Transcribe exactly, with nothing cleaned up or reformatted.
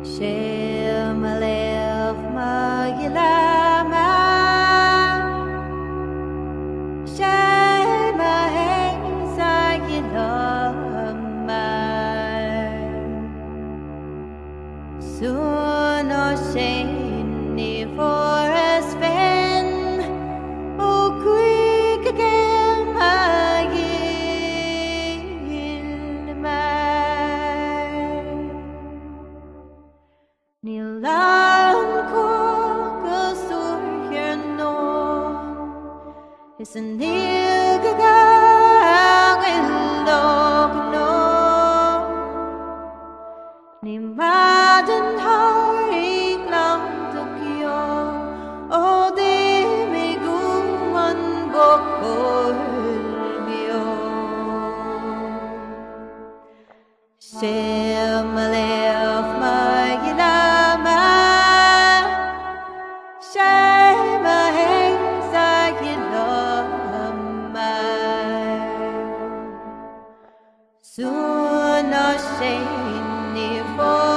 Share my life, my lama. Share my hands, I love my. Soon or shame, for us fan. Oh, quick again, my Nilang ko kasuryan noon Isang nilgagang ilog noon Ni madan haring lang Tokyo O di may guman bokol biyo Share my life, my Share my hands, I love my Soon or shame, for